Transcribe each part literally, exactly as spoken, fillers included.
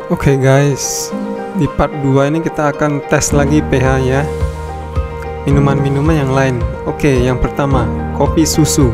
Oke guys, di part dua ini kita akan tes lagi pH ya minuman-minuman yang lain. Oke, yang pertama kopi susu.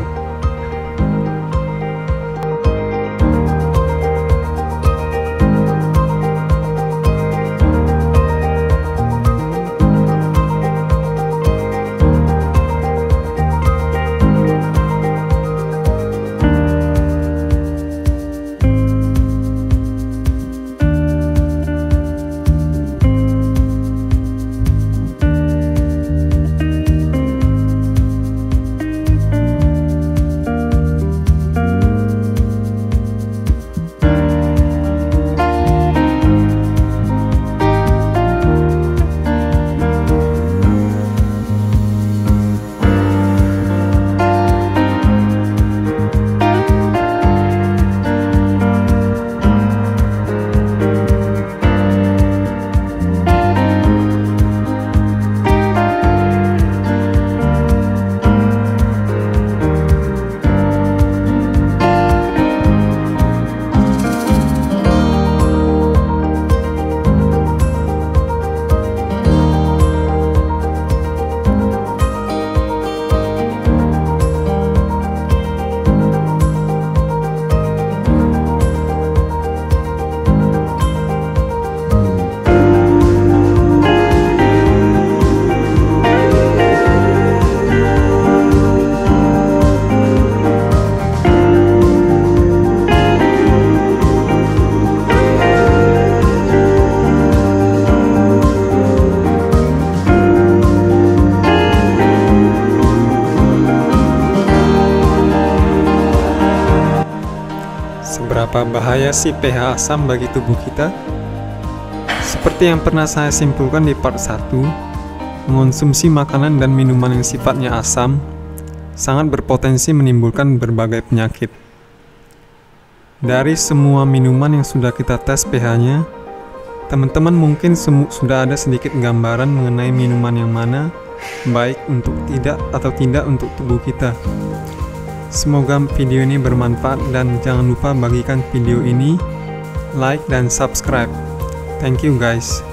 Seberapa bahaya sih pH asam bagi tubuh kita? Seperti yang pernah saya simpulkan di part satu, mengonsumsi makanan dan minuman yang sifatnya asam sangat berpotensi menimbulkan berbagai penyakit. Dari semua minuman yang sudah kita tes pH-nya, teman-teman mungkin sudah ada sedikit gambaran mengenai minuman yang mana baik untuk tidak atau tidak untuk tubuh kita. Semoga video ini bermanfaat dan jangan lupa bagikan video ini, like dan subscribe. Thank you guys.